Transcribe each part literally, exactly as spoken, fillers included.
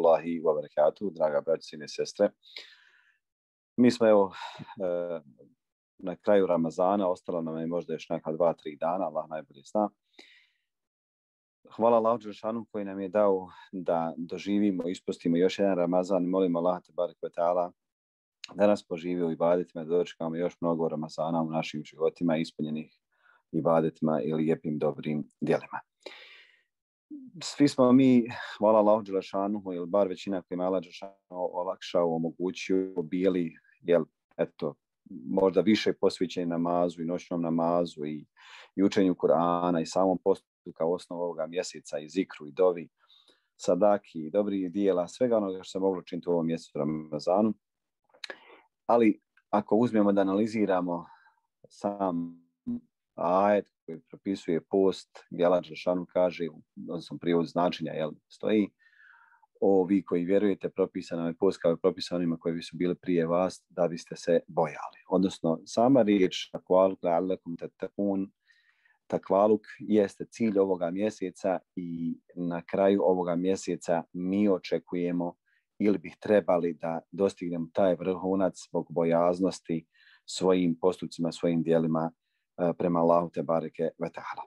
rahmetullahi wa barakatuh, draga braći i sestre. Mi smo evo na kraju Ramazana, ostalo nam je možda još neka dva, tri dana, Allah najbolje zna. Hvala Allahu dželešanu koji nam je dao da doživimo i ispostimo još jedan Ramazan. Molimo Allah te barek ve taala da nas poživi u ibadetima, da dočekamo još mnogo Ramazana u našim životima, ispunjenih ibadetima i lijepim dobrim djelima. Svi smo mi, hvala Allahu dželešanu, ili bar većina kojima Allah dželešanu olakšao, omogućio, bili, jel, eto, možda više posvećeni namazu i noćnom namazu i, i učenju Kur'ana i samom postu kao osnovu ovoga mjeseca i zikru i dovi, sadaki i dobrih dijela, svega onoga što se moglo činiti u ovom mjesecu Ramazanu. Ali ako uzmemo da analiziramo sam ajet koji propisuje post, gdje Allah dželešanu kaže, odnosno prijevod značenja, jel, stoji, o vi koji vjerujete, propisano je post kao je propisano onima koji su bili prije vas, da biste se bojali. Odnosno, sama riječ takvaluk la'allakum tattaqun, takvaluk jeste cilj ovoga mjeseca i na kraju ovoga mjeseca mi očekujemo ili bih trebali da dostignemo taj vrhunac zbog bojaznosti svojim postupcima, svojim djelima prema Allahu te bareke ve taala.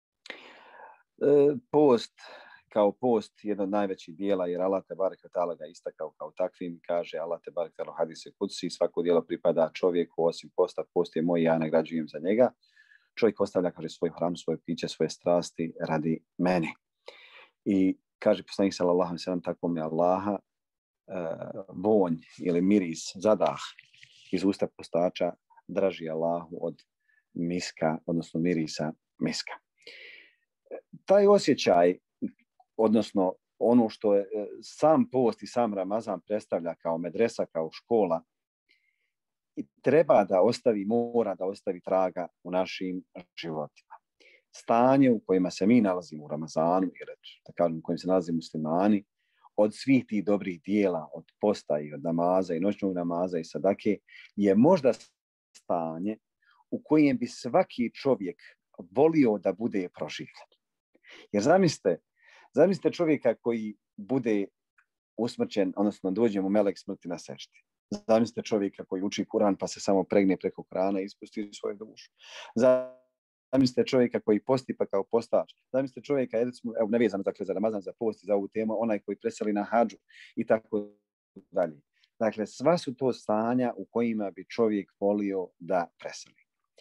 Post kao post jedno od najvećih dijela, jer Allah te bareke ve taala ga istakao kao takvim, kaže Allah te bareke ve taala u hadisu kudsi, svako djelo pripada čovjeku osim posta, post je moj, ja nagrađujem za njega. Čovjek ostavlja, kaže, svoju hranu, svoje piće, svoje strasti radi mene. I kaže poslanik sallallahu alejhi ve sellem, tako mi Allaha, uh, vonj ili miris, zadah iz usta postača draži Allahu od miska, odnosno mirisa miska. Taj osjećaj, odnosno ono što je sam post i sam Ramazan predstavlja kao medresa, kao škola, i treba da ostavi, mora da ostavi traga u našim životima. Stanje u kojima se mi nalazimo u Ramazanu, ili da kažem u kojim se nalazi muslimani, od svih tih dobrih dijela, od posta i od namaza i noćnog namaza i sadake, je možda stanje u kojem bi svaki čovjek volio da bude proživljen. Jer zamislite, zamislite čovjeka koji bude usmrćen, odnosno dođe mu melek smrti na sečti. Zamislite čovjeka koji uči Kur'an pa se samo pregne preko Kur'ana i ispusti svoju dušu. Zamislite čovjeka koji posti pa kao postač. Zamislite čovjeka, evo nevezano dakle za Ramazan, za post i za ovu temu, onaj koji preseli na hadžu i tako dalje. Dakle, sva su to stanja u kojima bi čovjek volio da preseli.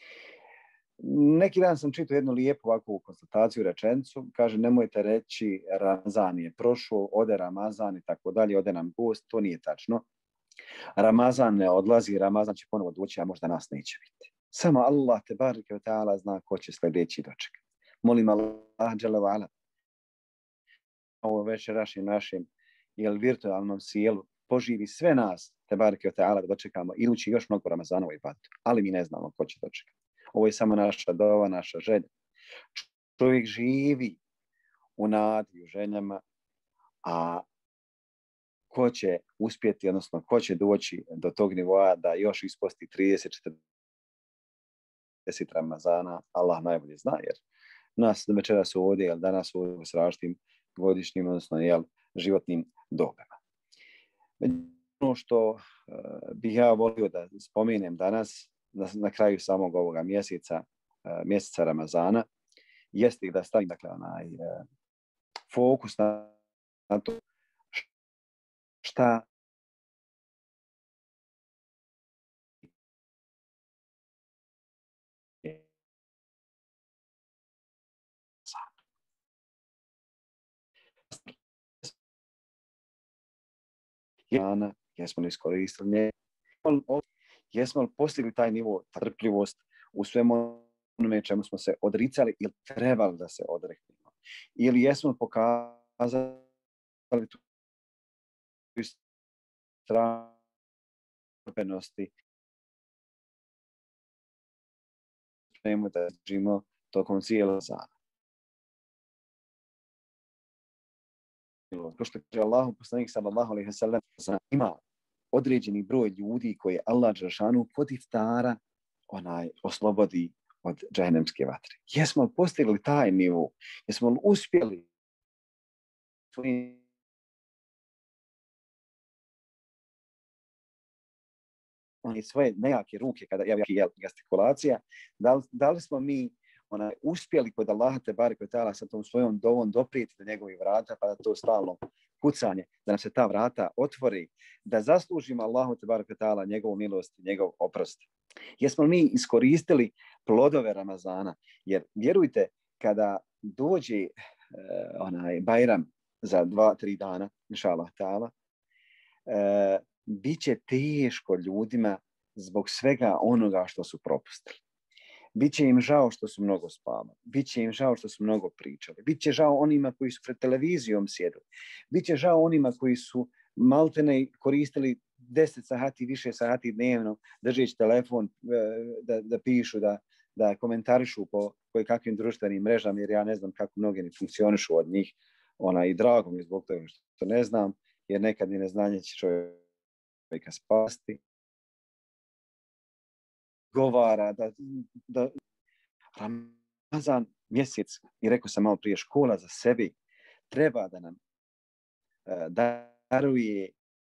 Neki dan sam čitao jednu lijepu ovakvu konstataciju, rečenicu, kaže nemojte reći Ramazan je prošao, ode Ramazan i tako dalje, ode nam post, to nije tačno. Ramazan ne odlazi, Ramazan će ponovo doći, a možda nas neće biti. Samo Allah te bareke ve taala zna ko će sljedeći dočekati. Molim Allah dželle ve ala ovo večerašnjem našem jel virtualnom sjelu poživi sve nas te bareke ve taala da dočekamo idući još mnogo Ramazanova ibadeta, ali mi ne znamo ko će dočekati. Ovo je samo naša dova, naša želja. Čovjek živi u nadi, u željama, a ko će uspjeti, odnosno ko će doći do tog nivoa da još isposti trideset četrdeset Ramazana, Allah najbolje zna, jer nas večera su ovdje, jel danas ovdje s različitim godišnjim, odnosno jel, životnim dobama. Ono što uh, bih ja volio da spomenem danas, na, na kraju samog ovoga mjeseca, uh, mjeseca Ramazana, jeste da stavim dakle, onaj, uh, fokus na, na to šta Jana, jesmo li iskoristili nje, jesmo li postigli taj nivo trpljivost u svemu onome čemu smo se odricali ili trebali da se odreknemo. Ili jesmo li pokazali tu strpljenosti da živimo tokom cijelog dana. Ko što kaže Allahu poslanik sallallahu alejhi ve sellem, ima određeni broj ljudi koje Allah dželešanu kod iftara onaj oslobodi od džehennemske vatre. Jesmo li postigli taj nivo? Jesmo li uspjeli svojim one svoje nejake ruke kada javi gestikulacija, da li, da li smo mi onaj, uspjeli kod Allaha te barek ve taala sa tom svojom dovom doprijeti do njegovih vrata, pa da to stalno kucanje, da nam se ta vrata otvori, da zaslužimo Allahu te barek ve taala njegovu milost i njegov oprost. Jesmo li mi iskoristili plodove Ramazana? Jer vjerujte, kada dođe eh, onaj Bajram za dva, tri dana, inšallah ta'ala, eh, bit će teško ljudima zbog svega onoga što su propustili. Biće im žao što su mnogo spavali, biće im žao što su mnogo pričali, biće žao onima koji su pred televizijom sjedili, biće žao onima koji su maltene koristili deset sati, više sati dnevno, držeći telefon da, da pišu, da, da komentarišu po koje kakvim društvenim mrežama, jer ja ne znam kako mnogi ne funkcionišu od njih. Ona, i drago mi zbog toga što ne znam, jer nekad i neznanje će čovjeka spasti. Govara da, da Ramazan mjesec, i rekao sam malo prije, škola za sebi, treba da nam uh, daruje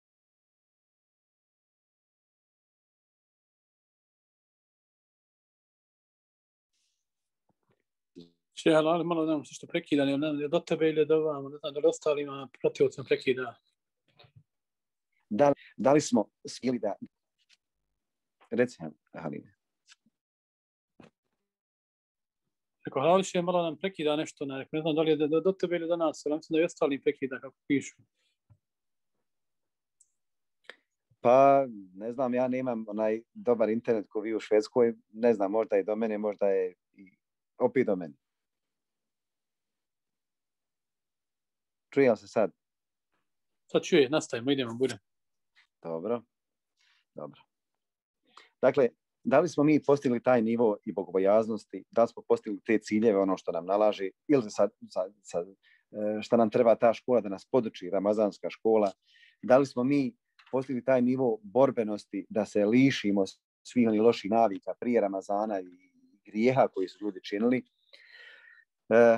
Šeha, ali malo nam se što prekida, ne znam, do tebe ili do vama, ne znam, da li ostalima protivcem prekida. Da, da li smo smjeli da... Reci, Haline. Rekao, ali še malo nam prekida nešto, ne, ne znam da li je do, do tebe ili do nas, ali mislim da i ostali prekida kako pišu. Pa, ne znam, ja nemam onaj dobar internet ko vi u Švedskoj, ne znam, možda je do mene, možda je i opet do mene. Čuje se sad? Sad čuje, nastavimo, idemo, budem. Dobro, dobro. Dakle, da li smo mi postigli taj nivo i bogobojaznosti, da li smo postigli te ciljeve, ono što nam nalaže, ili sad, sad, sad, što nam treba ta škola da nas poduči, ramazanska škola, da li smo mi postigli taj nivo borbenosti da se lišimo svih onih loših navika prije Ramazana i grijeha koji su ljudi činili, e,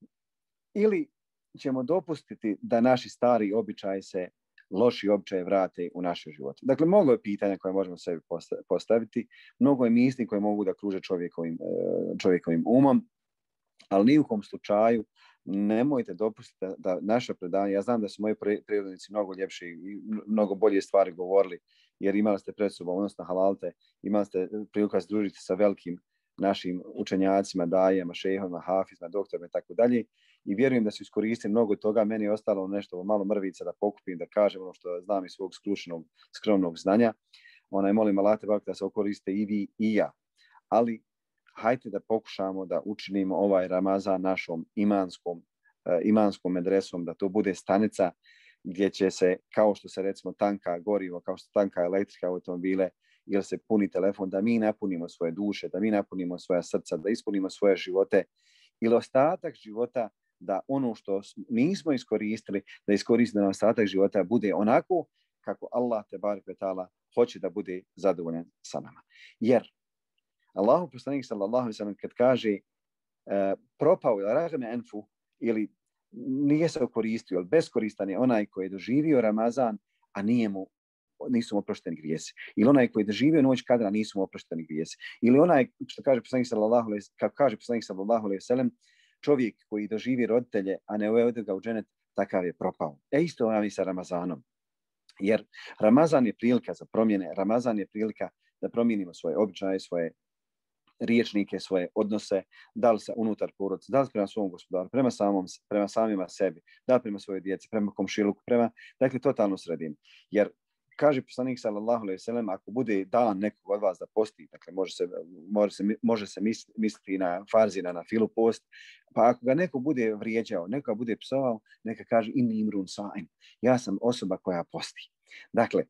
ili ćemo dopustiti da naši stari običaji se, loši običaje vrate u naše živote. Dakle, mnogo je pitanja koje možemo sebi postaviti, mnogo je misli koje mogu da kruže čovjekovim, čovjekovim umom, ali ni u kom slučaju nemojte dopustiti da, da naša predavanja, ja znam da su moji prirodnici mnogo ljepši i mnogo bolje stvari govorili, jer imali ste pred sobom, odnosno halalte, imali ste priliku se družiti sa velikim našim učenjacima, dajama, šehovima, hafizima, doktorima i tako dalje. I vjerujem da su iskoristili mnogo toga. Meni je ostalo nešto malo mrvica da pokupim, da kažem ono što znam iz svog skrušenog, skromnog znanja. Onaj, molim Allah te barek da se okoriste i vi i ja. Ali hajte da pokušamo da učinimo ovaj Ramazan našom imanskom, eh, imanskom medresom, da to bude stanica gdje će se, kao što se recimo tanka gorivo, kao što tanka elektrika automobile, ili se puni telefon, da mi napunimo svoje duše, da mi napunimo svoja srca, da ispunimo svoje živote, ili ostatak života, da ono što nismo iskoristili, da iskoristimo da ostatak života bude onako kako Allah te barek ve taala hoće da bude zadovoljan sa nama. Jer Allahu poslanik sallallahu alejhi ve sellem kad kaže uh, propao je ragme enfu, ili nije se koristio, ali beskoristan je onaj koji je doživio Ramazan, a nije mu nisu mu oprošteni grijesi. Ili onaj koji je doživio noć kadra, nisu mu oprošteni grijesi. Ili onaj, što kaže poslanik sallallahu alejhi, kako kaže poslanik sallallahu alejhi ve sellem, čovjek koji doživi roditelje, a ne uvede ga u dženet, takav je propao. E isto vam i sa Ramazanom. Jer Ramazan je prilika za promjene, Ramazan je prilika da promijenimo svoje običaje, svoje riječnike, svoje odnose, da li sa unutar porodice, da li prema svom gospodaru, prema, samom, prema samima sebi, da li prema svojoj djeci, prema komšiluku, prema, dakle, totalno sredini. Jer kaže poslanik sallallahu alejhi ve sellem, ako bude dan nekog od vas da posti, dakle može se, može se, može se misliti na farzina, na filu post, pa ako ga neko bude vrijeđao, neko ga bude psovao, neka kaže inni imrun saim, ja sam osoba koja posti. Dakle,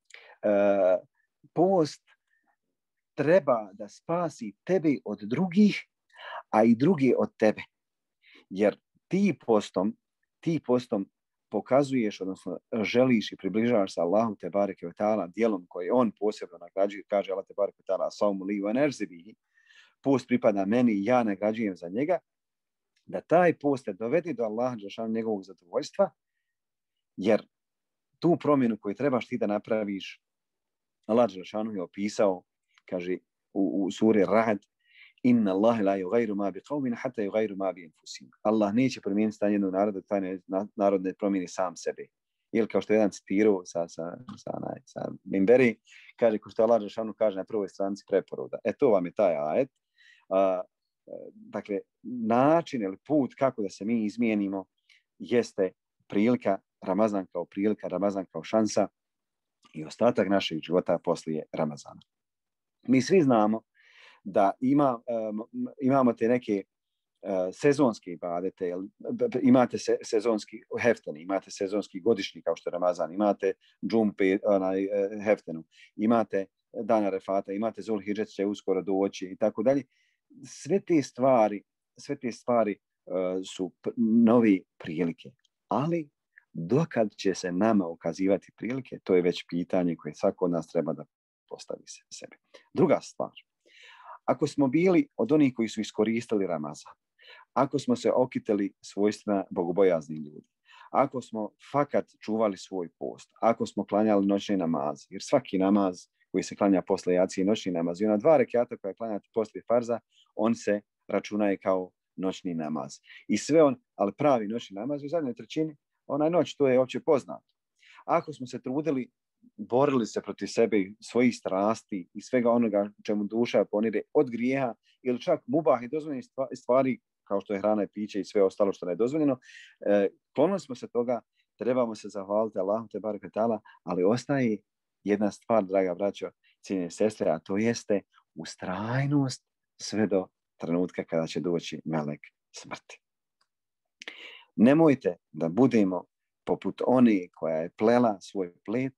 uh, post treba da spasi tebe od drugih, a i drugi od tebe. Jer ti postom, ti postom pokazuješ, odnosno želiš i približavaš se Allahu te bareke ve taala djelom koji on posebno nagrađuje, kaže Allah te bareke ve taala saumu li wa narzibi, post pripada meni i ja nagrađujem za njega, da taj post te dovede do Allaha dželle njegovog zadovoljstva, jer tu promjenu koju trebaš ti da napraviš Allah dželešanu je opisao, kaže u, u suri Ra'd, inna Allahe la yughayyiru ma bi qawmin hatta yughayyiru ma bi anfusihim. Allah neće promijeniti stanje jednog naroda, taj ne, narod ne promijeni sam sebe. Ili kao što je jedan citirao sa, sa, sa, sa, sa Mimberi, kaže, ko što Allah dželešanu kaže na prvoj stranici preporoda. E to vam je taj ajet. A, dakle, način ili put kako da se mi izmijenimo jeste prilika Ramazan kao prilika, Ramazan kao šansa i ostatak našeg života poslije Ramazana. Mi svi znamo da ima, um, imamo te neke uh, sezonske ibadete, imate se, sezonski hefteni, imate sezonski godišnji kao što je Ramazan, imate džumpe, onaj, uh, heftenu, imate dana refata, imate Zul Hidžet će uskoro doći i tako dalje. Sve te stvari, sve te stvari uh, su p- novi prilike, ali dokad će se nama ukazivati prilike, to je već pitanje koje svako od nas treba da postavi se sebi. Druga stvar, ako smo bili od onih koji su iskoristili Ramazan, ako smo se okitali svojstvima bogobojaznih ljudi, ako smo fakat čuvali svoj post, ako smo klanjali noćni namaz, jer svaki namaz koji se klanja posle jacije i noćni namaz, i ona dva rekata koja klanjate posle farza, on se računaje kao noćni namaz. I sve on, ali pravi noćni namaz u zadnjoj trećini, onaj noć, to je opće poznato. Ako smo se trudili, borili se protiv sebe, svojih strasti i svega onoga čemu duša ponire od grijeha ili čak mubah i dozvoljenih stvari, kao što je hrana i piće i sve ostalo što ne je dozvoljeno, e, klonili smo se toga, trebamo se zahvaliti Allahu te bareke taala, ali ostaje jedna stvar, draga braćo, cijenjene sestre, a to jeste ustrajnost sve do trenutka kada će doći melek smrti. Nemojte da budemo poput one koja je plela svoj plet,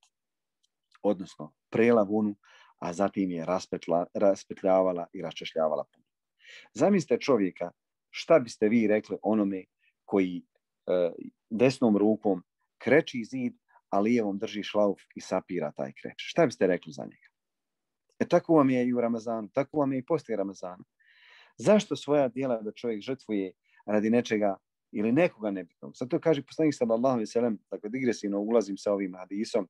odnosno prela vunu, a zatim je raspetla, raspetljavala i raščešljavala puno. Zamislite čovjeka, šta biste vi rekli onome koji e, desnom rukom kreči zid, a lijevom drži šlauf i sapira taj kreč. Šta biste rekli za njega? E tako vam je i u Ramazanu, tako vam je i poslije Ramazana. Zašto svoja djela da čovjek žrtvuje radi nečega ili nekoga nebitnog? Zato kaže poslanik sallallahu alejhi ve sellem, tako digresivno ulazim sa ovim hadisom,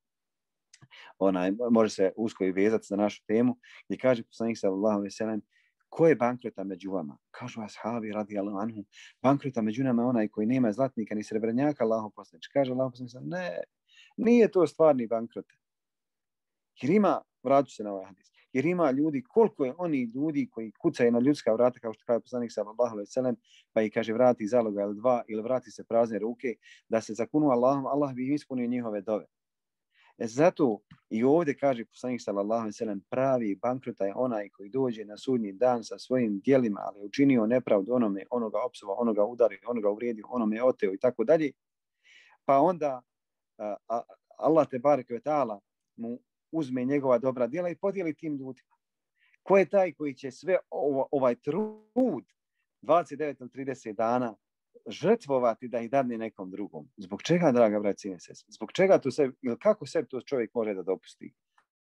onaj, može se usko i vezati za našu temu, gdje kaže poslanik sallallahu alejhi ve sellem, ko je bankrota među vama? Kažu ashabi radijallahu anhum, bankrota među nama onaj koji nema zlatnika ni srebrnjaka, Allahov poslanik. Kaže Allahov poslanik, ne, nije to stvarni bankrot. Jer ima, vraću se na ovaj hadis, jer ima ljudi, koliko je oni ljudi koji kucaju na ljudska vrata, kao što kaže poslanik sallallahu alejhi ve sellem, pa i kaže vrati zaloga ili dva, ili vrati se prazne ruke, da se zakunu Allahom, Allah bi ispunio njihove dove. E zato i ovdje kaže poslanik sallallahu alejhi ve sellem, pravi bankrota je onaj koji dođe na sudnji dan sa svojim djelima, ali učinio nepravdu onome, onoga opsova, onoga udario, onoga uvrijedio, onome oteo i tako dalje. Pa onda a, a, Allah te bareke ve taala mu uzme njegova dobra djela i podijeli tim ljudima. Ko je taj koji će sve ovo, ovaj trud dvadeset devet ili trideset dana žrtvovati da ih dadne nekom drugom? Zbog čega, draga braći i sestre? Zbog čega to se, ili kako se to čovjek može da dopusti?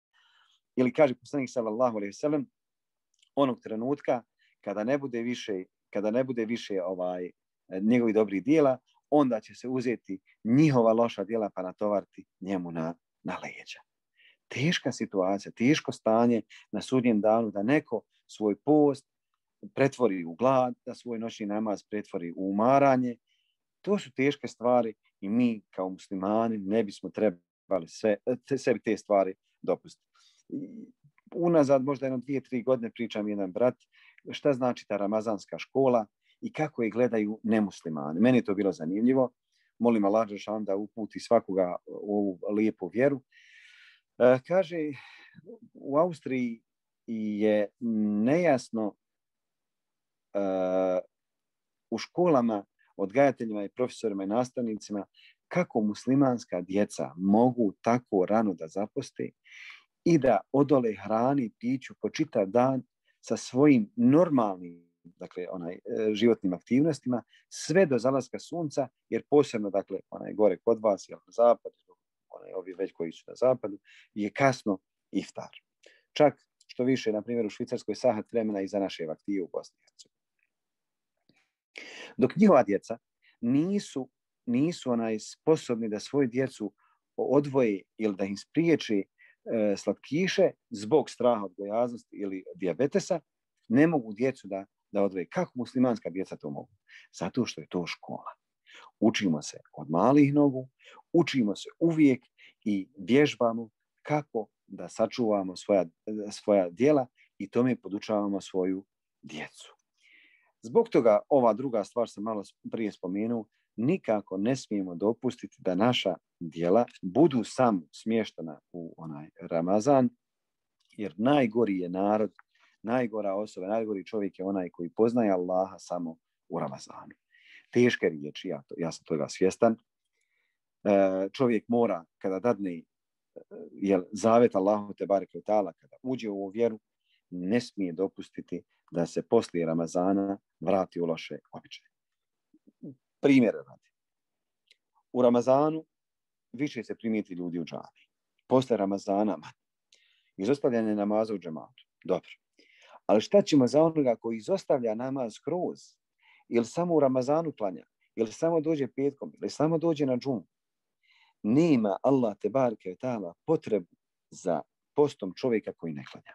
Ili kaže poslanik sallallahu alejhi ve sellem, onog trenutka kada ne bude više, kada ne bude više ovaj njegovih dobrih djela, onda će se uzeti njihova loša djela pa natovariti njemu na, na leđa. Teška situacija, teško stanje na sudnjem danu da neko svoj post pretvori u glad, da svoj noćni namaz pretvori u umaranje. To su teške stvari i mi kao muslimani ne bismo trebali sve, te, sebi te stvari dopustiti. Unazad možda jedno dvije, tri godine pričam jedan brat šta znači ta ramazanska škola i kako je gledaju nemuslimani. Meni je to bilo zanimljivo. Molim Allah dželešanu da uputi svakoga u ovu lijepu vjeru. E, kaže, u Austriji je nejasno e, u školama, odgajateljima i profesorima i nastavnicima kako muslimanska djeca mogu tako rano da zaposte i da odole hrani, piću po čitav dan sa svojim normalnim, dakle, onaj, životnim aktivnostima sve do zalaska sunca, jer posebno, dakle, onaj gore kod vas, jel, na zapadu, onaj, ovi već koji su na zapadu, je kasno iftar. Čak što više, na primjer, u Švicarskoj sahat vremena i za naše vaktive u Bosni i Hercegovini. Dok njihova djeca nisu, nisu onaj sposobni da svoju djecu odvoje ili da im spriječe e, slatkiše zbog straha od gojaznosti ili dijabetesa, ne mogu djecu da, da odvoje. Kako muslimanska djeca to mogu? Zato što je to škola. Učimo se od malih nogu, učimo se uvijek i vježbamo kako da sačuvamo svoja, svoja djela i tome podučavamo svoju djecu. Zbog toga ova druga stvar sam malo prije spomenuo, nikako ne smijemo dopustiti da naša djela budu samo smještena u onaj Ramazan, jer najgori je narod, najgora osoba, najgori čovjek je onaj koji poznaje Allaha samo u Ramazanu. Teške riječi, ja, to, ja sam toga svjestan. E, čovjek mora, kada dadne jel, zavet Allahu te bareke ve taala, kada uđe u ovu vjeru, ne smije dopustiti da se poslije Ramazana vrati u loše običaje. Primjer radi. U Ramazanu više se primijeti ljudi u džami. Posle Ramazana izostavljanje namaza u džematu. Dobro. Ali šta ćemo za onoga koji izostavlja namaz skroz? Ili samo u Ramazanu klanja? Ili samo dođe petkom? Ili samo dođe na džumu? Nema Allah te bareke ve taala potrebu za postom čovjeka koji ne klanja.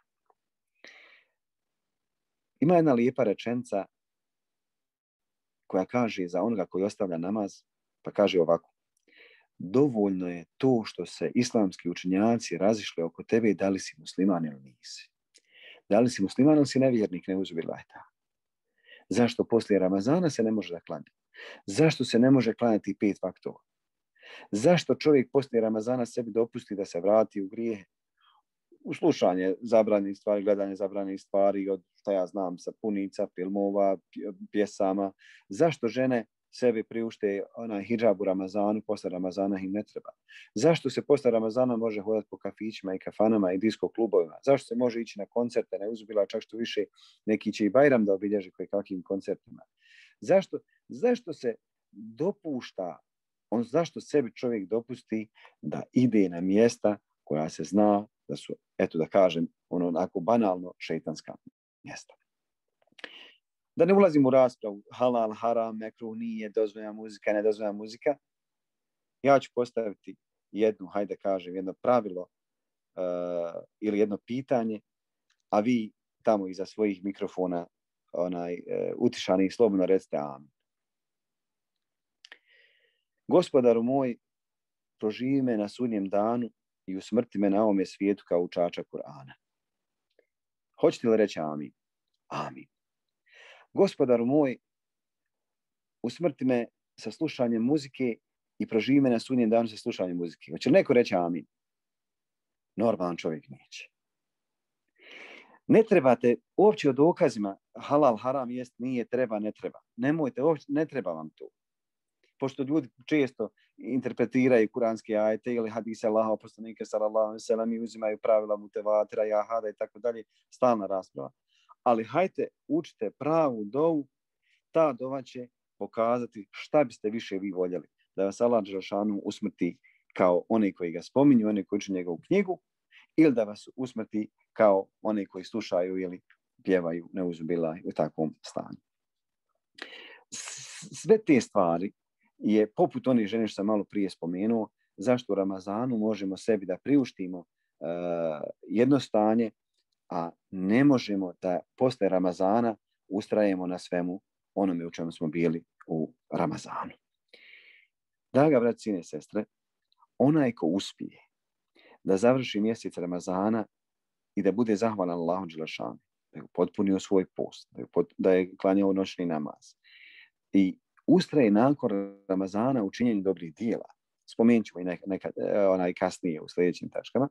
Ima jedna lijepa rečenica koja kaže za onoga koji ostavlja namaz, pa kaže ovako: dovoljno je to što se islamski učenjaci razišli oko tebe da li si musliman ili nisi. Da li si musliman ili si nevjernik, ne uzbilahi ta. Zašto poslije Ramazana se ne može da klanja? Zašto se ne može klanjati pet vaktova? Zašto čovjek poslije Ramazana sebi dopusti da se vrati u grijehe? U slušanje zabranjenih stvari, gledanje zabranjenih stvari, od šta ja znam, sapunica, filmova, pjesama. Zašto žene sebi priušte onaj hidžab u Ramazanu, posle Ramazana im ne treba? Zašto se posle Ramazana može hodati po kafićima i kafanama i disko klubovima? Zašto se može ići na koncerte, ne uzbila, čak što više neki će i Bajram da obilježi koji kakvim koncertima? Zašto, zašto se dopušta, on zašto sebi čovjek dopusti da ide na mjesta koja se zna da su, eto da kažem, ono onako banalno šejtanska mjesta? Da ne ulazim u raspravu halal, haram, mekruh, nije, dozvoljena muzika, ne dozvoljena muzika. Ja ću postaviti jednu, hajde kažem, jedno pravilo uh, ili jedno pitanje, a vi tamo iza svojih mikrofona onaj, uh, utišani slobodno recite amin. Gospodaru moj, proživi me na sudnjem danu i usmrti me na ovome svijetu kao učača Kur'ana. Hoćete li reći amin? Amin. Gospodaru moj, usmrti me sa slušanjem muzike i proživi me na sudnjem danu sa slušanjem muzike. Hoće li neko reći amin? Normalan čovjek neće. Ne trebate uopće o dokazima halal, haram, jest, nije, treba, ne treba. Nemojte, uopće, ne treba vam to. Pošto ljudi često interpretiraju kuranske ajete ili hadise Allaha poslanika sallallahu alejhi ve sellem i uzimaju pravila mutevatira, jahada i tako dalje, stalna rasprava. Ali hajte, učite pravu dovu, ta dova će pokazati šta biste više vi voljeli. Da vas Allah dželešanu usmrti kao one koji ga spominju, one koji uče njegovu knjigu, ili da vas usmrti kao one koji slušaju ili pjevaju neuzubila u takvom stanju. Sve te stvari je poput onih žene što sam malo prije spomenuo, zašto u Ramazanu možemo sebi da priuštimo uh, jedno stanje, a ne možemo da posle Ramazana ustrajemo na svemu onome u čemu smo bili u Ramazanu. Draga braći, sine i sestre, onaj ko uspije da završi mjesec Ramazana i da bude zahvalan Allahu dželešanu, da je potpunio svoj post, da je, pot, da je klanjao noćni namaz i ustraje nakon Ramazana u činjenju dobrih dijela, spomenut ćemo i neka, neka, onaj kasnije u sljedećim tačkama,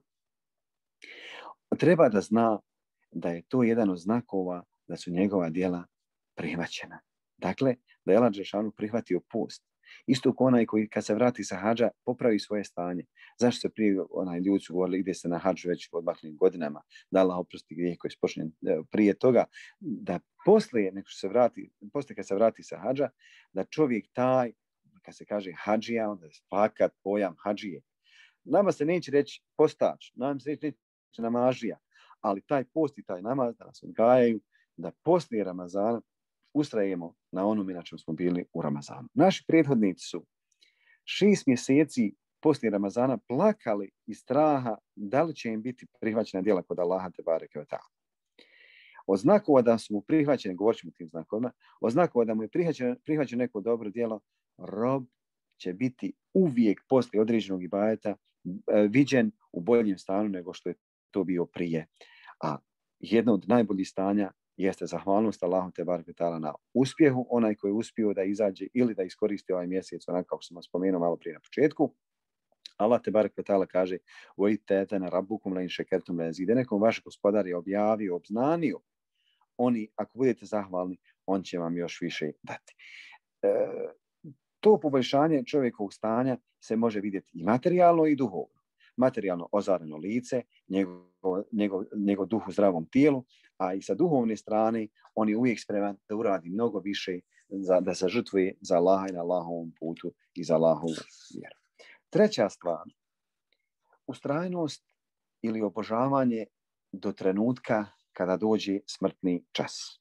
treba da zna da je to jedan od znakova da su njegova djela prihvaćena. Dakle, da je Allah dželešanu prihvatio post. Isto kao onaj koji kad se vrati sa hadža popravi svoje stanje. Zašto se prije onaj ljudi su govorili ide se na hadž već u odmaklim godinama, da Allah oprosti grijeh koji je spočinjen prije toga, da poslije, nek se vrati, poslije kad se vrati sa hadža, da čovjek taj, kad se kaže hadžija, onda je fakat pojam hadžije. Nama se neće reći postač, nama se neće reći namažija, ali taj post i taj namaz da nas odgajaju, da poslije Ramazana ustrajemo na onome na čemu smo bili u Ramazanu. Naši prethodnici su šest mjeseci poslije Ramazana plakali iz straha da li će im biti prihvaćena djela kod Allaha te bareke ve taala. Od znakova da su mu prihvaćene, govorit ćemo o tim znakovima, od znakova da mu je prihvaćeno, prihvaćeno neko dobro djelo, rob će biti uvijek poslije određenog ibadeta viđen u boljem stanju nego što je to bio prije. A jedno od najboljih stanja jeste zahvalnost Allahu te bareke ve taala na uspjehu, onaj koji je uspio da izađe ili da iskoristi ovaj mjesec, onako kako sam spomenuo malo prije na početku. Allah te bareke ve taala kaže: "Wa itana rabbukum la in shakartum la yazidannakum", vaš gospodar je objavio, obznanio, oni ako budete zahvalni, on će vam još više dati. E, to poboljšanje čovjekovog stanja se može vidjeti i materijalno i duhovno. Materijalno ozareno lice, njegov, njegov, njegov duh u zdravom tijelu, a i sa duhovne strane on je uvijek spreman da uradi mnogo više, za, da se žrtvuje za Allaha i na Allahovom putu i za Allahovu vjeru. Treća stvar, ustrajnost ili obožavanje do trenutka kada dođe smrtni čas.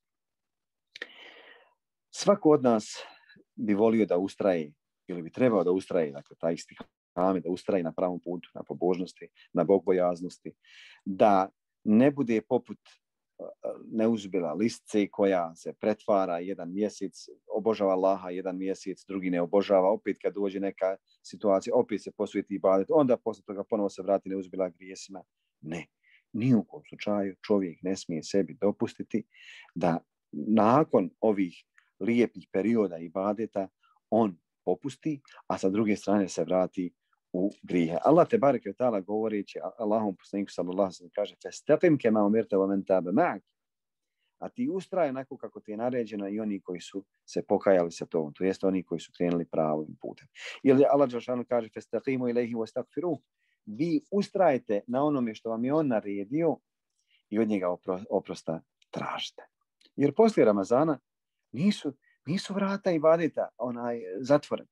Svako od nas bi volio da ustraje ili bi trebao da ustraje, dakle taj istihame, da ustraje na pravom putu, na pobožnosti, na bogbojaznosti, da ne bude poput neuzbila listce koja se pretvara jedan mjesec, obožava Allaha jedan mjesec, drugi ne obožava, opet kad dođe neka situacija, opet se posveti ibadet, onda posle toga ponovo se vrati neuzbila grijesima. Ne, ni u kom slučaju čovjek ne smije sebi dopustiti da nakon ovih lijepih perioda ibadeta on popusti, a sa druge strane se vrati u grijehe. Allah te bareke ve taala govoreći Allahom poslaniku sallallahu alejhi ve sellem kaže: "Fastaqim kema umirta wa man taba ma'ak." A ti ustraj onako kako ti je naređeno i oni koji su se pokajali sa tobom, to jest oni koji su krenuli pravim putem. Ili Allah dželle kaže: "Fastaqimu ilayhi wastaghfiruh." Vi ustrajete na onome što vam je on naredio i od njega opro, oprosta tražite. Jer poslije Ramazana nisu, nisu vrata ibadeta onaj zatvorena.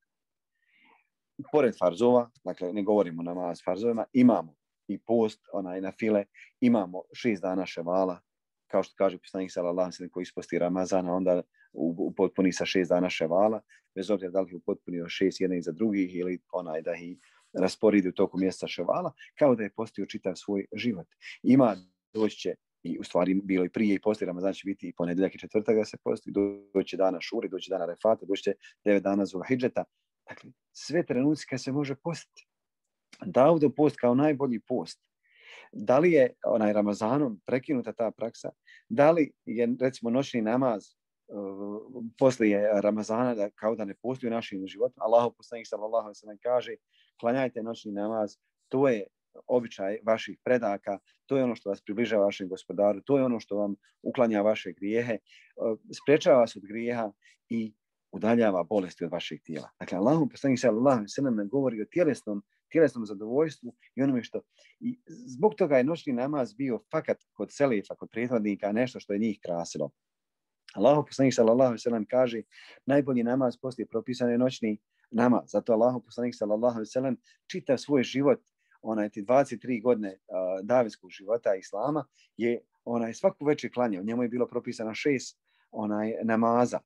Pored farzova, dakle ne govorimo o namaz farzovima, imamo i post, onaj na file, imamo šest dana ševala, kao što kaže poslanik sallallahu alejhi ve sellem, koji isposti Ramazana, onda upotpuni sa šest dana ševala, bez obzira da li je upotpunio šest jednih za drugih ili onaj da ih rasporedi u toku mjeseca ševala, kao da je postio čitav svoj život. Ima, doći će, i u stvari bilo i prije i poslije Ramazana će biti i ponedjeljak i četvrtak da se posti, doći dana Šuri, doći dana Refata, doći će devet dana Zulhidžeta. Dakle, sve trenuci kad se može postiti. Davudov post kao najbolji post. Da li je onaj Ramazanom prekinuta ta praksa? Da li je recimo noćni namaz uh, poslije Ramazana da, kao da ne postoji u našim životima? Allahov poslanik sallallahu alejhi ve sellem kaže: klanjajte noćni namaz, to je običaj vaših predaka, to je ono što vas približava vašem gospodaru, to je ono što vam uklanja vaše grijehe, uh, sprečava vas od grijeha i udaljava bolesti od vašeg tijela. Dakle, Allahov poslanik sallallahu alejhi ve sellem nam govori o tjelesnom, tjelesnom zadovoljstvu i onome što... I zbog toga je noćni namaz bio fakat kod selefa, kod prethodnika, nešto što je njih krasilo. Allahov poslanik sallallahu alejhi ve sellem kaže: najbolji namaz poslije propisan je noćni namaz. Zato Allahov poslanik sallallahu alejhi ve sellem čitav svoj život, onaj ti dvadeset tri godine uh, davetskog života islama, je onaj svaku večer klanjao. Njemu je bilo propisano šest onaj namaza.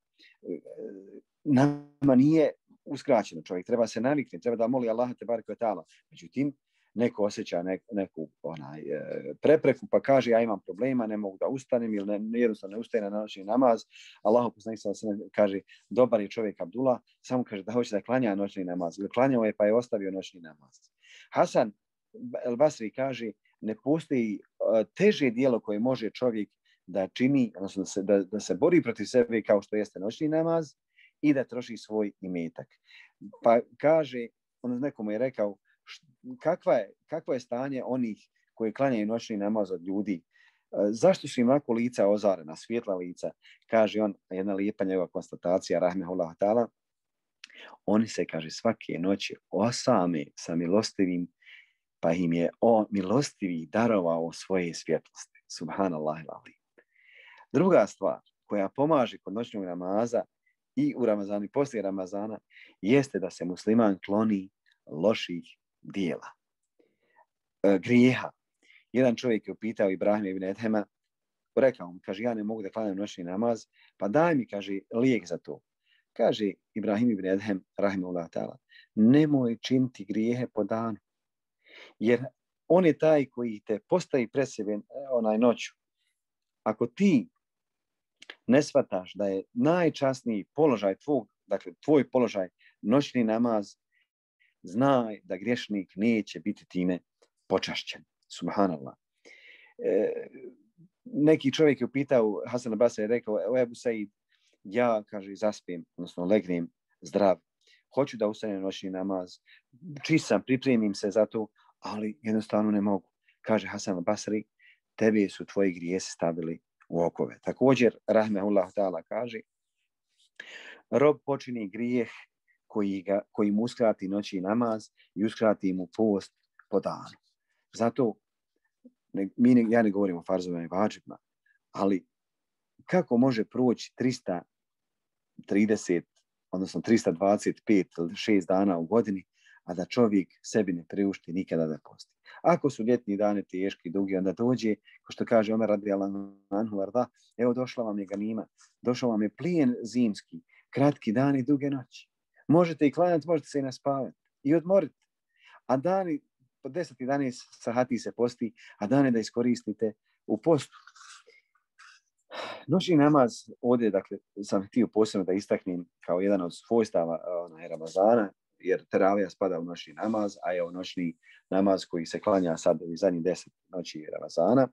Nama nije uskraćeno, čovjek treba se naviknuti, treba da moli Allaha te bareke ve taala. Međutim, neko osjeća nek, neku onaj prepreku pa kaže: ja imam problema, ne mogu da ustanem ili ne, jednostavno ne ustaje na noćni namaz. Allahov poslanik sallallahu alejhi ve sellem kaže: dobar je čovjek Abdullah, samo kaže da hoće da klanja noćni namaz. Klanjao je pa je ostavio noćni namaz. Hasan el Basri kaže: ne postoji uh, teže djelo koje može čovjek da čini, odnosno da se, da, da se bori protiv sebe kao što jeste noćni namaz i da troši svoj imetak. Pa kaže, on nekomu je rekao: kakva je, kakvo je stanje onih koji klanjaju noćni namaz od ljudi? Zašto su im onako lica ozarena, svjetla lica? Kaže on, jedna lijepa njegova konstatacija, rahmehullah ta'ala, oni se, kaže, svake noći osame sa milostivim, pa im je on milostivi darovao svoje svjetlosti. Subhanallah ilahi. Druga stvar koja pomaže kod noćnog namaza i u Ramazanu i poslije Ramazana jeste da se musliman kloni loših dijela, e, grijeha. Jedan čovjek je upitao Ibrahima ibn Edhema, rekao mu, kaže: ja ne mogu da klanjam noćni namaz, pa daj mi, kaže, lijek za to. Kaže Ibrahim ibn Edhem, rahimahullah ta'ala, nemoj činiti grijehe po danu, jer on je taj koji te postavi pred sebe onaj noću. Ako ti ne shvataš da je najčasniji položaj tvoj, dakle tvoj položaj noćni namaz, znaj da griješnik neće biti time počašćen. Subhanallah. E, neki čovjek je upitao, Hasan al-Basri je rekao, evo Ebu Said, ja, kaže, zaspijem, odnosno legnem zdrav, hoću da ustanem noćni namaz, čist sam, pripremim se za to, ali jednostavno ne mogu. Kaže Hasan al-Basri, tebi su tvoji grijesi stavili u okove. Također, rahmehullah ta'ala kaže, rob počini grijeh koji, ga, koji mu uskrati noćni namaz i uskrati mu post po danu. Zato, ne, mi ne, ja ne govorim o farzovima i vadžibima, ali kako može proći trista trideset, odnosno trista dvadeset pet ili šest dana u godini, a da čovjek sebi ne priušti nikada da posti. Ako su ljetni dani teški, dugi, onda dođe, ko što kaže Omer radijallahu anhu, arda, evo došla vam je ganima, došao vam je plijen zimski, kratki dani i duge noći. Možete i klanjati, možete se i naspavati i odmoriti. A dani, po deset jedanaest sahati se posti, a dane da iskoristite u postu. Noćni namaz ovdje, dakle, sam htio posebno da istaknem kao jedan od svojstava onaj, Ramazana, jer teravija spada u noćni namaz, a je noćni namaz koji se klanja sad u zadnjih deset noći Ramazana,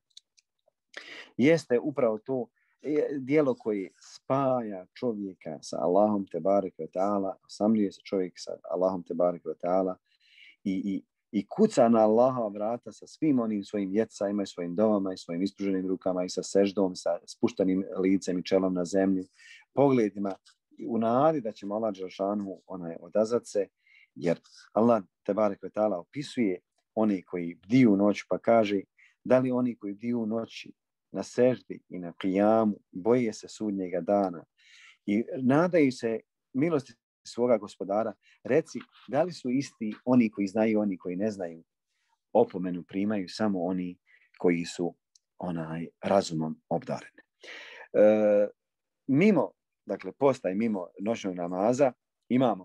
jeste upravo to dijelo koje spaja čovjeka sa Allahom te bareke ve taala, osamljuje se čovjek sa Allahom te bareke ve taala i, i, i kuca na Allahova vrata sa svim onim svojim jecajima i svojim dovama i svojim ispruženim rukama i sa seždom, sa spuštanim licem i čelom na zemlju, pogledima u nadi da će Allah dželešanu onaj odazvat se, jer Allah te bareke ve taala opisuje oni koji bdiju noć, pa kaže da li oni koji bdiju noći na seždi i na kijamu boje se sudnjega dana i nadaju se milosti svoga gospodara, reci da li su isti oni koji znaju, oni koji ne znaju. Opomenu primaju samo oni koji su onaj razumom obdareni. E, mimo, dakle, posta i mimo noćnog namaza imamo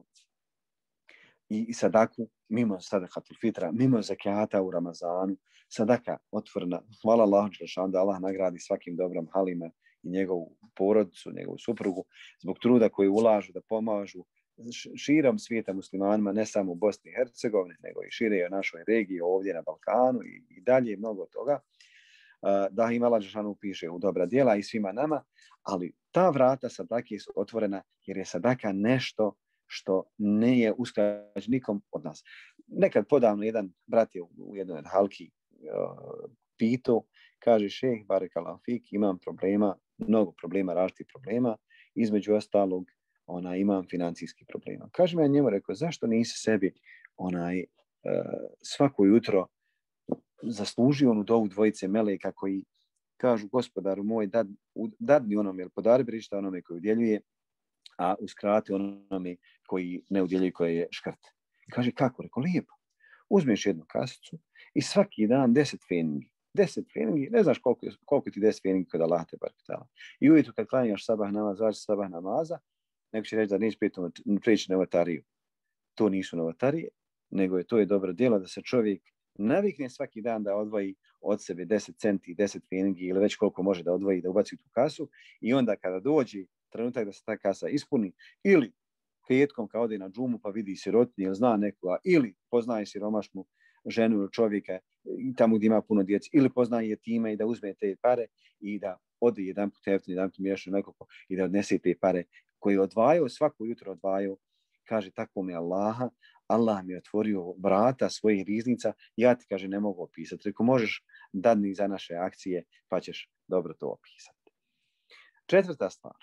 i sadaku, mimo sadakatul fitra, mimo zekijata u Ramazanu, sadaka otvorena. Hvala Allahu dželešanu da Allah nagradi svakim dobrom halima i njegovu porodicu, njegovu suprugu, zbog truda koji ulažu da pomažu širom svijeta muslimanima, ne samo u Bosni i Hercegovini, nego i šire u našoj regiji, ovdje na Balkanu i, i dalje mnogo toga, da im Allah dželešanu piše u dobra djela i svima nama, ali ta vrata sadake su otvorena jer je sadaka nešto što ne je uskraćeno nikom od nas. Nekad podavno jedan brat je u jednoj halki uh, pitao, kaže šejh barekallahu fik, imam problema, mnogo problema, različitih problema, između ostalog ona imam financijski problema. Kaže mi ja njemu, rekao, zašto nisi sebi onaj uh, svako jutro zaslužio onu dovu dvojice meleka koji kažu gospodaru moj, dad, dadni onome, ili podari brišta onome koji udjeljuje, a uskrati onome koji ne udjeljuje, koji je škrt. Kaže, kako? Rekao, lijepo. Uzmeš jednu kasicu i svaki dan deset feningi. Deset feningi, ne znaš koliko, koliko ti deset feningi kod Allah te bareke ve taala. I ujutro kad klanjaš sabah namaz, važi sabah namaza, neko će reći da nisi prijeći novotariju. To nisu novotarije, nego je to je dobro djelo da se čovjek navikne svaki dan da odvoji od sebe deset centi, deset feningi ili već koliko može da odvoji, da ubaci u tu kasu i onda kada dođe trenutak da se ta kasa ispuni ili petkom kad ode na džumu pa vidi sirotinju ili zna nekoga ili poznaje siromašnu ženu ili čovjeka tamo gdje ima puno djece ili poznaje jetima i da uzme te pare i da ode jedan put eftin, jedan put miješno nekoliko i da odnese te pare koje odvajaju, svako jutro odvajaju, kaže tako mi Allaha, Allah mi je otvorio vrata svojih riznica, ja ti, kaže, ne mogu opisati. Reko, možeš dadni za naše akcije, pa ćeš dobro to opisati. Četvrta stvar.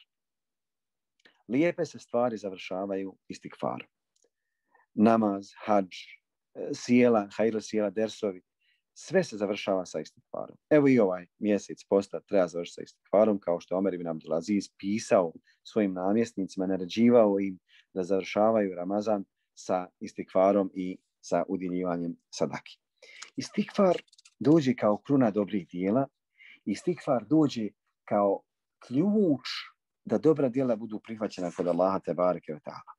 Lijepe se stvari završavaju istikfarom. Namaz, hadž, sjela, hajr sjela, dersovi, sve se završava sa istikfarom. Evo i ovaj mjesec posta treba završiti sa istikfarom, kao što Omer ibn Abdulaziz pisao svojim namjesnicima, naređivao im da završavaju Ramazan sa istikfarom i sa udjeljivanjem sadaki. Istikfar dođe kao kruna dobrih dijela, istikfar dođe kao ključ da dobra djela budu prihvaćena kod Allaha tebareke ve taala.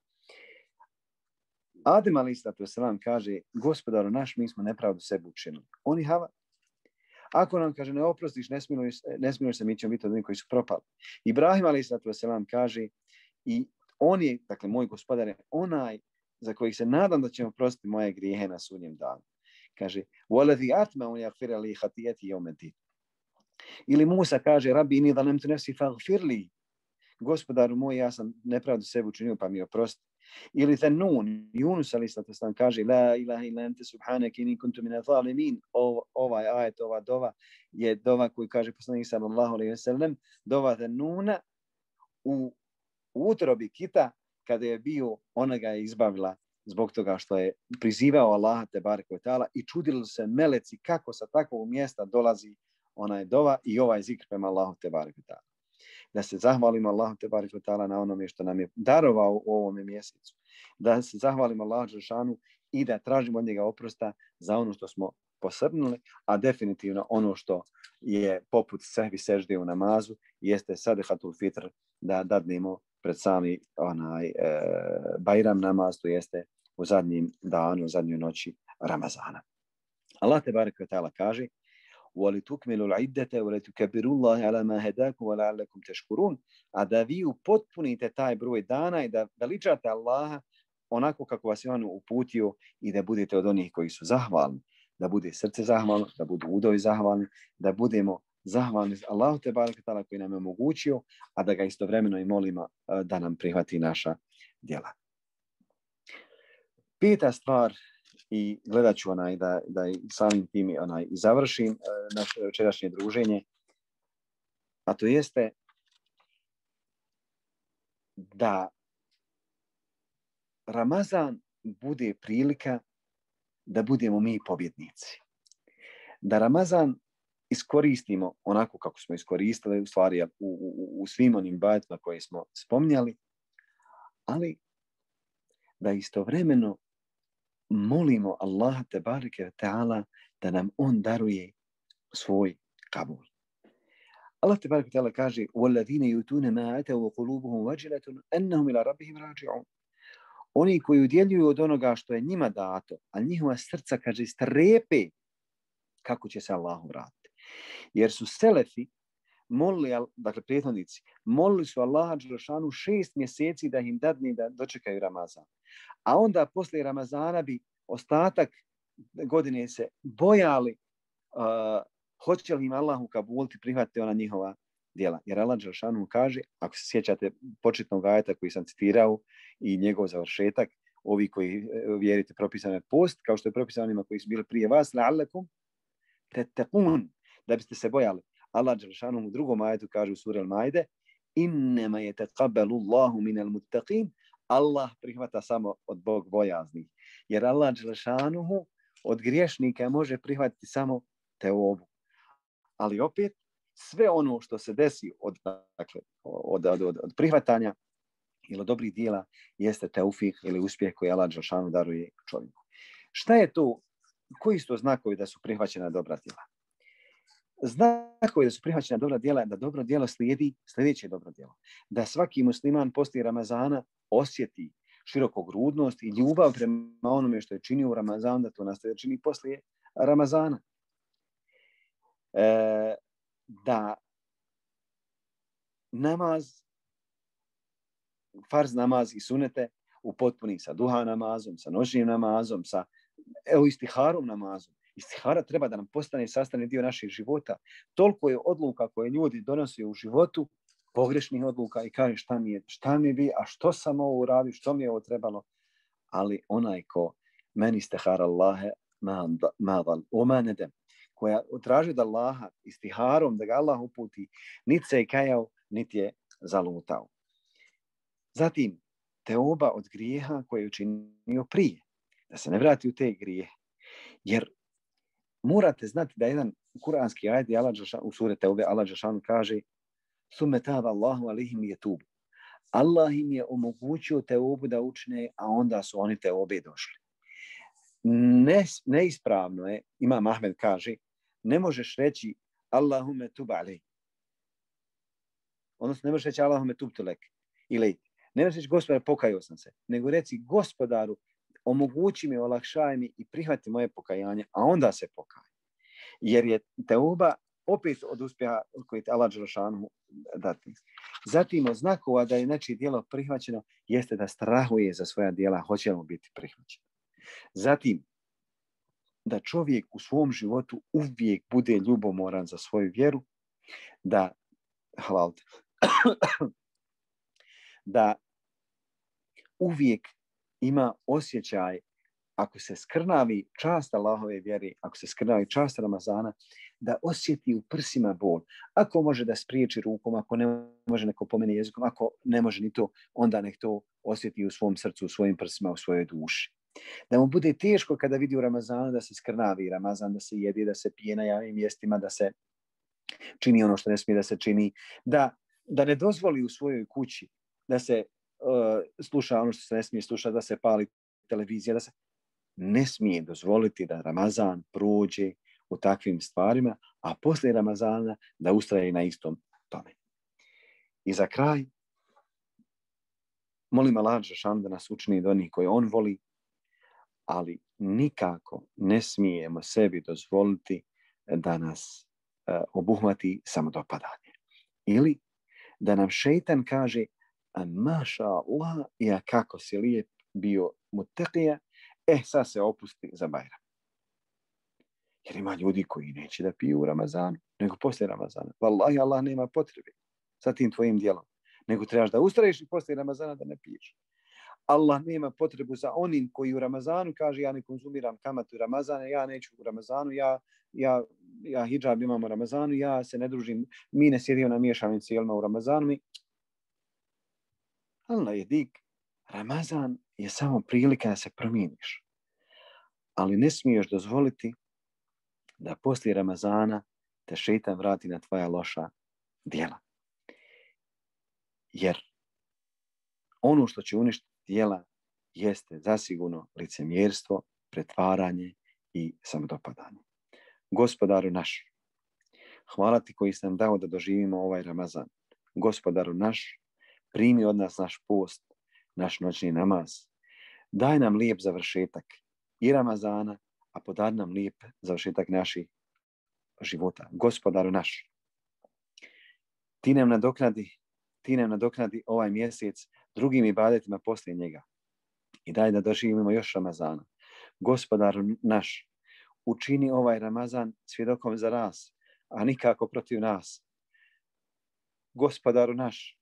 Adem alejhiselatu vesselam kaže, gospodaru naš, mi smo nepravdu sebi učinili. Oni hava. Ako nam kaže ne oprostiš, ne smiluješ, ne smiluješ se, mi ćemo biti od onih koji su propali. Ibrahim alejhiselatu vesselam kaže, i on je, dakle moj gospodar je onaj za kojih se nadam da ćemo prostiti moje grijehe na sudnjem danu. Kaže, وَلَذِي أَتْمَعُ يَغْفِرَ لِي خَطِيَتِي يَوْمَ الدِّينِ. Ili Musa kaže, Rabbi inni zalemtu nefsi faghfir li. Gospodaru moj, ja sam nepravdu sebi učinio, pa mi oprosti. Ili Thanun, Yunus alejhiselatu vesselam kaže, la ilaha illa ente subhanaka inni kuntu minaz zalimin. Ovaj ajet, ova dova je dova koju kaže poslanik sallallahu alejhi ve sellem, dova Thanuna u utrobi kita, kada je bio, ona ga je izbavila zbog toga što je prizivao Allaha tebareke ve taala i čudili se meleci kako sa takvog mjesta dolazi onaj dova i ovaj zikr prema Allahu tebareke ve taala. Da se zahvalimo Allahu tebareke ve taala na onome što nam je darovao u ovome mjesecu. Da se zahvalimo Allahu dželešanu i da tražimo od njega oprosta za ono što smo posrnuli, a definitivno ono što je poput sehvi sežde u namazu jeste sadehatul fitr, da dadnemo pred sami onaj e, Bajram namaz, to jeste u zadnjim danu, u zadnjoj noći Ramazana. Allah tebareke ve taala kaže: وَلِتُكْمِلُوا الْعِدَّةَ وَلِتُكَبِّرُوا اللَّهَ عَلَى مَا هَدَاكُمْ وَلَعَلَّكُمْ تَشْكُرُونَ. A da vi upotpunite taj broj dana i da veličate Allaha onako kako vas je on uputio i da budete od onih koji su zahvalni, da bude srce zahvalno, da budu udovi zahvalni, da budemo zahvalni Allahu tebareke ve taala koji nam je omogućio, a da ga istovremeno i molimo da nam prihvati naša djela. Peta stvar, i gledat ću onaj da, da samim tim onaj i završim naše večerašnje druženje, a to jeste da Ramazan bude prilika da budemo mi pobjednici. Da Ramazan iskoristimo onako kako smo iskoristili u stvari u, u, u svim onim bajetima koje smo spominjali, ali da istovremeno molimo Allaha tebareke ve taala da nam on daruje svoj kabul. Allah tebareke ve taala kaže: "Wallazina yutuna ma atau wa qulubuhum wajilatun annahum ila rabbihim raji'un." Oni koji udjeljuju od onoga što je njima dato, a njihova srca, kaže, strepe kako će se Allahu vratiti. Jer su selefi molili, dakle prethodnici, molili su Allaha dželešanu šest mjeseci da im dadne da dočekaju Ramazan. A onda poslije Ramazana bi ostatak godine se bojali uh, hoće li im Allah ukabuliti, prihvatiti ona njihova djela. Jer Allah dželešanu kaže, ako se sjećate početnog ajeta koji sam citirao i njegov završetak, ovi koji vjerite propisane post, kao što je propisano onima koji su bili prije vas, la'allakum tattaqun, da biste se bojali. Allah dželešanu u drugom ajetu kaže u suri Al-Maide: "Innama yataqabbalu Allahu minal muttaqin." Allah prihvata samo od Bog bojaznih. Jer Allah dželešanu od griješnika može prihvatiti samo teubu. Ali opet sve ono što se desi od, dakle, od, od, od, od prihvatanja ili od dobrih dijela jeste teufik ili uspjeh koji Allah dželešanu daruje čovjeku. Šta je to? Koji su to znakovi da su prihvaćena dobra djela? Znakovi da su prihvaćena dobra djela, da dobro djelo slijedi sljedeće dobro djelo. Da svaki musliman poslije Ramazana osjeti širokogrudnost i ljubav prema onome što je činio u Ramazanu, da to nastaje čini poslije Ramazana. E, da namaz, farz namaz i sunete upotpuni sa duha namazom, sa noćnim namazom, sa evo istiharom namazom. Istihara treba da nam postane sastavni dio naših života. Toliko je odluka koje ljudi donose u životu, pogrešnih odluka, i kaže šta mi je, šta mi bi, a što sam ovo uradio, što mi je ovo trebalo. Ali onaj ko meni istihara Allahe madal, oma nedem, koja traži od Allaha istiharom da ga Allah uputi, niti se je kajao, niti je zalutao. Zatim, teoba od grijeha koje je učinio prije, da se ne vrati u te grijehe. Jer morate znati da jedan kuranski ajet u sure Teube Allah dželešanu kaže: "Summe taba Allahu alejhim liyetubu." Allah im je omogućio teubu da učine, a onda su oni teobe došli. Ne, neispravno je, Imam Ahmed kaže, ne možeš reći Allahumme tub alej. Odnosno, ne možeš reći Allahume tubtu lek. Ili ne možeš reći Gospodaru, pokajao sam se. Nego reci Gospodaru, omogući mi, olakšaj mi i prihvati moje pokajanje, a onda se pokaj. Jer je teuba opet od uspjeha koji te Allah dželešanu dati. Zatim od znakova da je nečije djelo prihvaćeno jeste da strahuje za svoja djela, hoće li mu biti prihvaćeno. Zatim, da čovjek u svom životu uvijek bude ljubomoran za svoju vjeru, da halal, da uvijek ima osjećaj, ako se skrnavi čast Allahove vjere, ako se skrnavi čast Ramazana, da osjeti u prsima bol. Ako može da spriječi rukom, ako ne može neko pomeni jezikom, ako ne može ni to, onda nek to osjeti u svom srcu, u svojim prsima, u svojoj duši. Da mu bude teško kada vidi u Ramazanu da se skrnavi Ramazan, da se jede, da se pije na javnim mjestima, da se čini ono što ne smije da se čini, da, da ne dozvoli u svojoj kući da se uh, sluša ono što se ne smije slušati, da se pali televizija, da se ne smije dozvoliti da Ramazan prođe u takvim stvarima, a poslije Ramazana da ustraje na istom tome. I za kraj, molim Allah dželešanu da nas učini od onih koje on voli, ali nikako ne smijemo sebi dozvoliti da nas uh, obuhvati samodopadanje. Ili da nam šejtan kaže, a maša Allah, ja kako si lijep bio mutakija, eh, sad se opusti za Bajram. Jer ima ljudi koji neće da piju u Ramazanu, nego poslije Ramazana. Wallahi, Allah nema potrebe sa tim tvojim djelom, nego trebaš da ustraješ i poslije Ramazana da ne piješ. Allah nema potrebu za onim koji u Ramazanu kaže ja ne konzumiram kamatu u Ramazanu, ja neću u Ramazanu, ja, ja, ja hidžab imam u Ramazanu, ja se ne družim, mi ne sjedimo na miješanim cijelima u Ramazanu. Mi... Allah je dik. Ramazan je samo prilika da se promijeniš. Ali ne smiješ dozvoliti da poslije Ramazana te šejtan vrati na tvoja loša djela. Jer ono što će uništiti djela jeste zasigurno licemjerstvo, pretvaranje i samodopadanje. Gospodaru naš, hvala ti koji si nam dao da doživimo ovaj Ramazan. Gospodaru naš, primi od nas naš post, naš noćni namaz. Daj nam lijep završetak i Ramazana, a podari nam lijep završetak naših života. Gospodaru naš, ti nam nadoknadi, ti nam nadoknadi ovaj mjesec drugim ibadetima poslije njega. I daj da doživimo još Ramazana. Gospodaru naš, učini ovaj Ramazan svjedokom za nas, a nikako protiv nas. Gospodaru naš,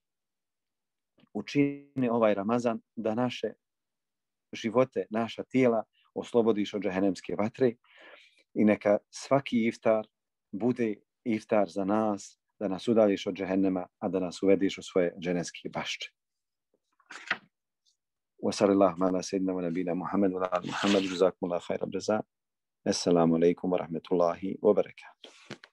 učini ovaj Ramazan da naše živote, naša tijela oslobodiš od džehennemske vatre i neka svaki iftar bude iftar za nas, da nas udaljiš od džehennema, a da nas uvediš u svoje dženevske bašče. Wa sallallahu ala sayyidina wa nabina Muhammad wa ala Muhammad, jazakumullahu khairan jaza. Assalamu alaikum wa rahmatullahi wa barakatuh.